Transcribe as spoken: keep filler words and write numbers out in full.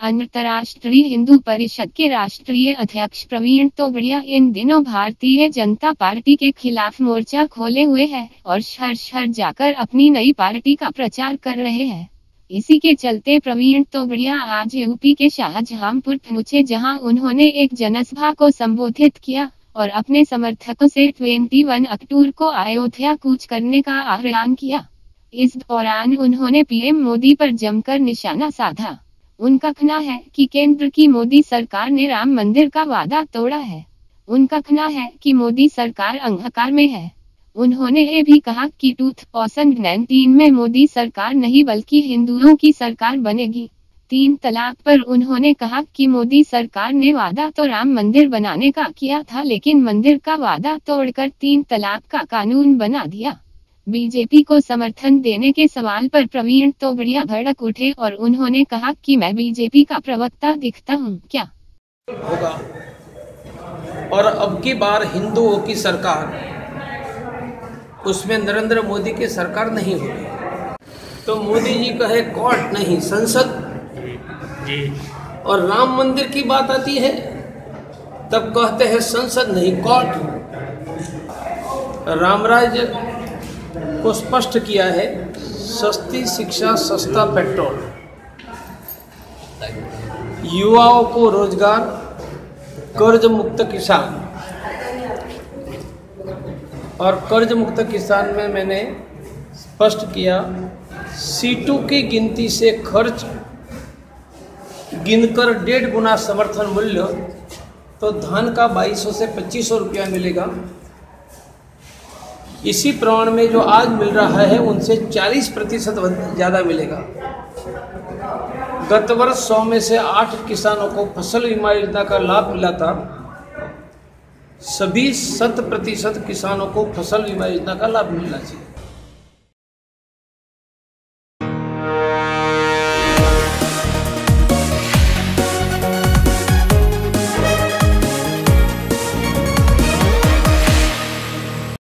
अंतर्राष्ट्रीय हिंदू परिषद के राष्ट्रीय अध्यक्ष प्रवीण तोगड़िया इन दिनों भारतीय जनता पार्टी के खिलाफ मोर्चा खोले हुए हैं और शहर शहर जाकर अपनी नई पार्टी का प्रचार कर रहे हैं। इसी के चलते प्रवीण तोगड़िया आज यूपी के शाहजहांपुर पहुंचे, जहां उन्होंने एक जनसभा को संबोधित किया और अपने समर्थकों से इक्कीस अक्टूबर को अयोध्या कूच करने का आह्वान किया। इस दौरान उन्होंने पीएम मोदी पर जमकर निशाना साधा। उनका कहना है कि केंद्र की मोदी सरकार ने राम मंदिर का वादा तोड़ा है। उनका कहना है कि मोदी सरकार अंधकार में है। उन्होंने ये भी कहा कि दो हज़ार उन्नीस में मोदी सरकार नहीं बल्कि हिंदुओं की सरकार बनेगी। तीन तलाक पर उन्होंने कहा कि मोदी सरकार ने वादा तो राम मंदिर बनाने का किया था, लेकिन मंदिर का वादा तोड़कर तीन तलाक का कानून बना दिया। बीजेपी को समर्थन देने के सवाल पर प्रवीण तोगड़िया भड़क उठे और उन्होंने कहा कि मैं बीजेपी का प्रवक्ता दिखता हूं क्या? होगा और अब की बार हिंदुओं की सरकार, उसमें नरेंद्र मोदी की सरकार नहीं होगी। तो मोदी जी कहे कोर्ट नहीं संसद, और राम मंदिर की बात आती है तब कहते हैं संसद नहीं कोर्ट। रामराज को स्पष्ट किया है, सस्ती शिक्षा सस्ता पेट्रोल, युवाओं को रोजगार, कर्ज मुक्त किसान। और कर्ज मुक्त किसान में मैंने स्पष्ट किया, सीटों की गिनती से खर्च गिनकर डेढ़ गुना समर्थन मूल्य, तो धान का बाईस सौ से पच्चीस सौ रुपया मिलेगा। इसी प्रमाण में जो आज मिल रहा है उनसे चालीस प्रतिशत ज़्यादा मिलेगा। गत वर्ष सौ में से आठ किसानों को फसल बीमा योजना का लाभ मिला था। सभी शत प्रतिशत किसानों को फसल बीमा योजना का लाभ मिलना चाहिए।